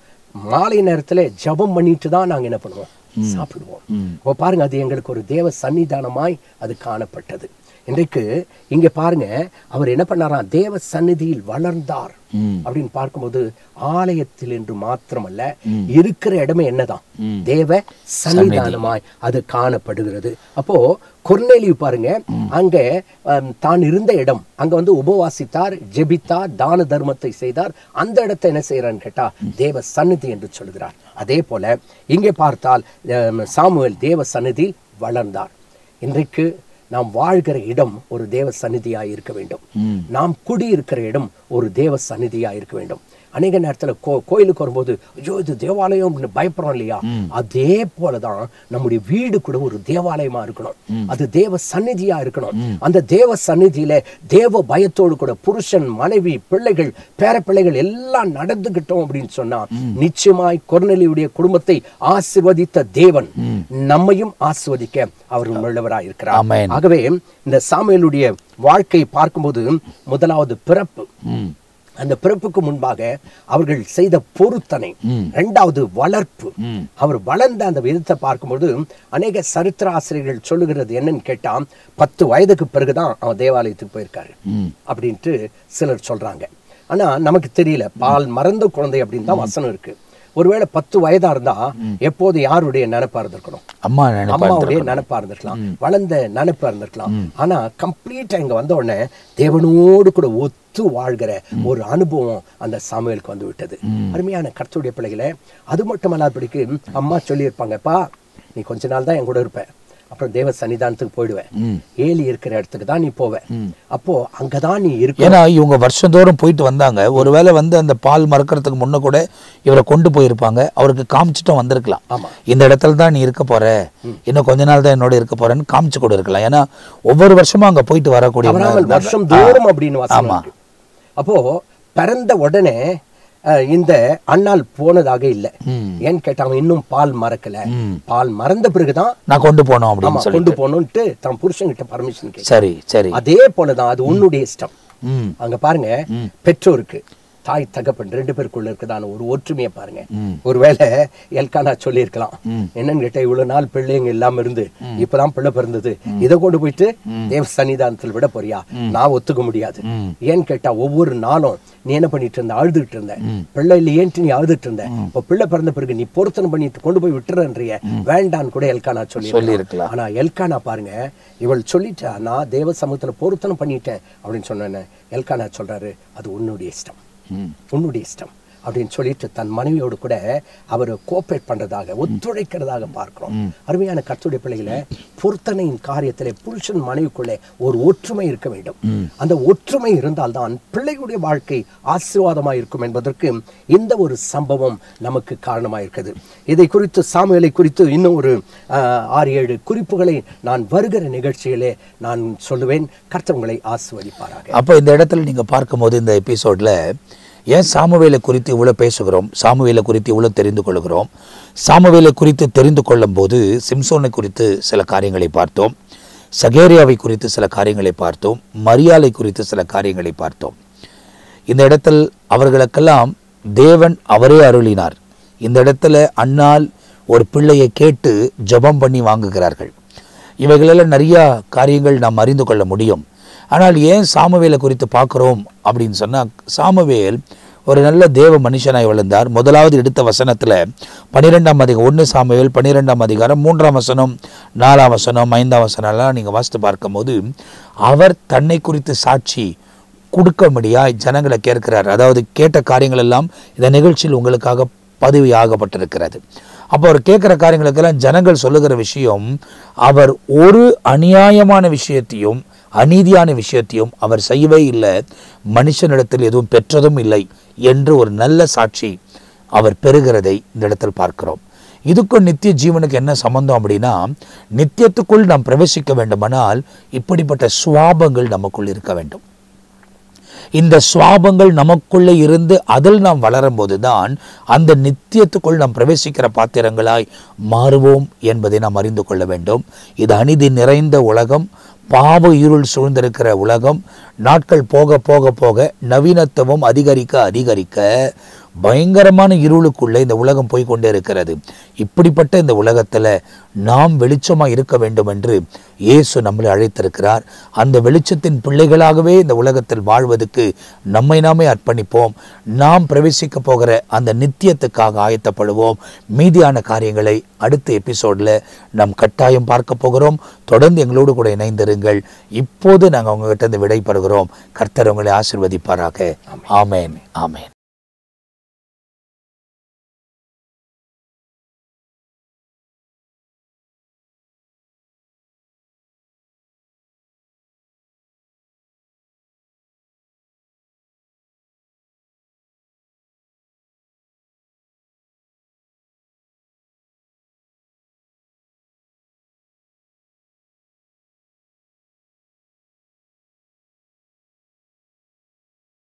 மாலை நேரத்துல ஜபம் பண்ணிட்டு தான் நாங்க என்ன பண்ணுவோம், சாப்பிடுவோம். இப்போ பாருங்க, அது எங்களுக்கு ஒரு தேவ சன்னிதானமாய் அது காணப்பட்டது. இன்றைக்கு இங்க பாருங்க, அவர் என்ன பண்ணாராம், தேவ சந்நிதியில் வளர்ந்தார் அப்படின்னு பார்க்கும்போது ஆலயத்தில் என்று மாத்திரமல்ல, இருக்கிற இடமே என்னதான், தேவ சன்னிதானமாய் அது காணப்படுகிறது. அப்போ கொர்நேலியு பாருங்க, அங்க தான் இருந்த இடம், அங்க வந்து உபவாசித்தார், ஜெபித்தார், தான தர்மத்தை செய்தார். அந்த இடத்தை என்ன செய்யறான்னு கேட்டா தேவ சந்நிதி என்று சொல்கிறார். அதே போல இங்கே பார்த்தால் சாமுவேல் தேவ சந்நிதியில் வளர்ந்தார். இன்றைக்கு நாம் வாழ்கிற இடம் ஒரு தேவ சந்நிதியாய் இருக்க வேண்டும். நாம் குடியிருக்கிற இடம் ஒரு தேவ சந்நிதியாய் இருக்க வேண்டும். அநேக நேரத்துல கோயிலுக்கு வரும்போது ஐயோ இது தேவாலயம் பயப்படுறோம் இல்லையா, அதே போலதான் நம்முடைய வீடு கூட ஒரு தேவாலயமா இருக்கணும். அது தேவ சந்நிதியா இருக்கணும். அந்த தேவ சந்நிதியில தேவ பயத்தோடு கூட புருஷன், மனைவி, பிள்ளைகள், பேர பிள்ளைகள் எல்லாம் நடந்துகிட்டோம் அப்படின்னு சொன்னா நிச்சயமாய் கொர்நேலியுடைய குடும்பத்தை ஆசீர்வதித்த தேவன் நம்மையும் ஆசீர்வதிக்க அவர் உள்ளவராய் இருக்கிறார். ஆகவே இந்த சாமுவேலுடைய வாழ்க்கையை பார்க்கும்போது முதலாவது பிறப்பு, அந்த பிறப்புக்கு முன்பாக அவர்கள் செய்த பொருத்தனை, 2வது வளர்ப்பு, அவர் வளர்ந்த அந்த விதத்தை பார்க்கும்போது அநேக சரித்திர ஆசிரியர்கள் சொல்லுகிறது என்னன்னு கேட்டா 10 வயதுக்கு பிறகுதான் அவன் தேவாலயத்துக்கு போயிருக்காரு அப்படின்ட்டு சிலர் சொல்றாங்க. ஆனா நமக்கு தெரியல, பால் மறந்த குழந்தை அப்படின்னு தான் வசனம் இருக்கு. ஒருவேளை 10 வயதா இருந்தா எப்போது யாருடைய நினைப்பா இருந்திருக்கணும், அம்மாவுடைய நினைப்பா இருந்திருக்கலாம், வளர்ந்த நினைப்பா இருந்திருக்கலாம். ஆனா கம்ப்ளீட்டா இங்க வந்த உடனே தேவனோடு கூட ஒத்து வாழ்கிற ஒரு அனுபவம் அந்த சாமுவேலுக்கு வந்து விட்டது. அருமையான கர்த்தருடைய பிள்ளைகளை, அது மட்டும் அல்லாதபடிக்கு அம்மா சொல்லியிருப்பாங்கப்பா, நீ கொஞ்ச நாள் தான் என் கூட இருப்ப, அப்புறம் தேவ சன்னிதானத்துக்கு போயிடுவேன், ஏலி இருக்கிற இடத்துக்கு தான் நீ போவ, அப்போ அங்கதான் நீ இருக்க. ஏன்னா இவங்க வருஷந்தோறும் போயிட்டு வந்தாங்க. ஒருவேளை வந்து அந்த பால் மறக்கிறதுக்கு முன்ன கூட இவரை கொண்டு போயிருப்பாங்க, அவருக்கு காமிச்சிட்டும் வந்திருக்கலாம். இந்த இடத்துல தான் நீ இருக்க போற, இன்னும் கொஞ்ச நாள் தான் என்னோட இருக்க போறேன்னு காமிச்சு கூட இருக்கலாம். ஏன்னா ஒவ்வொரு வருஷமும் அங்க போயிட்டு வரக்கூடிய வருஷம் தோறும் அப்படின்னு. ஆமா. அப்போ பிறந்த உடனே இந்த அண்ணால் போனதாக இல்ல. ஏன்னு கேட்டாங்க, இன்னும் பால் மறக்கல, பால் மறந்த பிறகுதான் நான் கொண்டு போனோம் அப்படின்னு கொண்டு போனோம்ட்டு தன் புருஷன் கிட்ட பர்மிஷன் கேட்க. சரி சரி, அதே போலதான் அது உன்னுடைய இஷ்டம். அங்க பாருங்க, பெற்றோருக்கு தாய் தகப்பன் 2 பேருக்குள்ள இருக்குதான ஒரு ஒற்றுமையை பாருங்க. ஒருவேளை எல்கானா சொல்லி இருக்கலாம், என்னன்னு கேட்டா இவ்வளவு நாள் பிள்ளைங்க இல்லாம இருந்து இப்பதான் பிள்ளை பிறந்தது, இதை கொண்டு போயிட்டு தேவ சன்னிதானத்தில் விட போறியா, நான் ஒத்துக்க முடியாது. ஏன்னு கேட்டா ஒவ்வொரு நாளும் நீ என்ன பண்ணிட்டு இருந்த, அழுதுட்டு இருந்த, பிள்ளை இல்லையேன்ட்டு நீ அழுதுட்டு இருந்த, இப்ப பிள்ளை பிறந்த பிறகு நீ பொருத்தனை பண்ணிட்டு கொண்டு போய் விட்டுறன்றிய, வேண்டான்னு கூட எல்கானா சொல்லி இருக்கலாம். ஆனா எல்கானா பாருங்க, இவள் சொல்லிட்டா நான் தேவ சமூகத்துல பொருத்தனை பண்ணிட்டேன் அப்படின்னு சொன்ன எல்கானா சொல்றாரு, அது உன்னுடைய இஷ்டம், உன்னுடைய இஷ்டம். அப்படின்னு சொல்லிட்டு தன் மனைவியோடு கூட அவர் கோஆப்ரேட் பண்றதாக, ஒத்துழைக்கிறதாக பார்க்கிறோம். அருமையான கர்த்தருடைய பிள்ளைகளை, பொருத்தனையின் காரியத்திலே புருஷன் மனைவிக்குள்ளே ஒரு ஒற்றுமை இருக்க வேண்டும். அந்த ஒற்றுமை இருந்தால்தான் பிள்ளைகளுடைய வாழ்க்கை ஆசீர்வாதமாக இருக்கும் என்பதற்கு இந்த ஒரு சம்பவம் நமக்கு காரணமாக இருக்குது. இதை குறித்து, சாமுவேலை குறித்து இன்னும் ஒரு 6-7 குறிப்புகளை நான் வருகிற நிகழ்ச்சியிலே நான் சொல்லுவேன். கர்த்தர் உங்களை ஆசீர்வதிப்பாராக. அப்போ இந்த இடத்துல நீங்கள் பார்க்கும்போது, இந்த எபிசோடில் ஏன் சாமுவேலை குறித்து இவ்வளோ பேசுகிறோம், சாமுவேலை குறித்து இவ்வளோ தெரிந்து கொள்கிறோம்? சாமுவேலை குறித்து தெரிந்து கொள்ளும் போது சிம்சோனை குறித்து சில காரியங்களை பார்த்தோம், சகேரியாவை குறித்து சில காரியங்களை பார்த்தோம், மரியாளை குறித்து சில காரியங்களை பார்த்தோம். இந்த இடத்தில் அவர்களுக்கெல்லாம் தேவன் அவரே அருளினார். இந்த இடத்துல அன்னாள் ஒரு பிள்ளையை கேட்டு ஜெபம் பண்ணி வாங்குகிறார்கள். இவைகளெல்லாம் நிறையா காரியங்கள் நாம் அறிந்து கொள்ள முடியும். ஆனால் ஏன் சாமுவேலை குறித்து பார்க்குறோம் அப்படின்னு சொன்னால், சாமுவேல் ஒரு நல்ல தேவ மனுஷனாய் வளர்ந்தார். முதலாவது எடுத்த வசனத்தில் 12ஆம் அதிகாரம் 1 சாமுவேல் 12ஆம் அதிகாரம் 3ஆம் வசனம் 4ஆம் வசனம் 5ஆம் வசனம்லாம் நீங்கள் வாசித்து பார்க்கும்போது, அவர் தன்னை குறித்து சாட்சி கொடுக்கும்படியாய் ஜனங்களை கேட்கிறார். அதாவது கேட்ட காரியங்கள் எல்லாம் இந்த நிகழ்ச்சியில் உங்களுக்காக பதிவு ஆகப்பட்டிருக்கிறது. அப்போ அவர் கேட்குற காரியங்களுக்கெல்லாம் ஜனங்கள் சொல்லுகிற விஷயம், அவர் ஒரு அநியாயமான விஷயத்தையும் அநீதியான விஷயத்தையும் அவர் செய்யவே இல்லை, மனுஷனிடத்தில் எதுவும் பெற்றதும் இல்லை என்று ஒரு நல்ல சாட்சி அவர் பெறுகிறதை இந்த இடத்தில் பார்க்கிறோம். இதுக்கும் நித்திய ஜீவனுக்கு என்ன சம்பந்தம் அப்படின்னா, நித்தியத்துக்குள் நாம் பிரவேசிக்க வேண்டுமானால் இப்படிப்பட்ட சுவாபங்கள் நமக்குள் இருக்க வேண்டும். இந்த சுவாபங்கள் நமக்குள்ளே இருந்து அதில் நாம் வளரும் போதுதான் அந்த நித்தியத்துக்குள் நாம் பிரவேசிக்கிற பாத்திரங்களாய் மாறுவோம் என்பதை நாம் அறிந்து கொள்ள வேண்டும். இது அநீதி நிறைந்த உலகம், பாவ இருள் சூழ்ந்திருக்கிற உலகம். நாட்கள் போக போக போக நவீனத்துவம் அதிகரிக்க அதிகரிக்க பயங்கரமான இருளுக்குள்ளே இந்த உலகம் போய்கொண்டே இருக்கிறது. இப்படிப்பட்ட இந்த உலகத்தில் நாம் வெளிச்சமாக இருக்க வேண்டும் என்று இயேசு நம்மளை அழைத்திருக்கிறார். அந்த வெளிச்சத்தின் பிள்ளைகளாகவே இந்த உலகத்தில் வாழ்வதற்கு நம்மை நாமே அர்ப்பணிப்போம். நாம் பிரவேசிக்க போகிற அந்த நித்தியத்துக்காக ஆயத்தப்படுவோம். மீதியான காரியங்களை அடுத்த எபிசோடில் நாம் கட்டாயம் பார்க்க போகிறோம். தொடர்ந்து எங்களோடு கூட இணைந்திருங்கள். இப்போது நாங்கள் உங்ககிட்ட இருந்து விடைபெறுகிறோம். கர்த்தர் உங்களை ஆசீர்வதிப்பாராக. ஆமேன், ஆமேன்.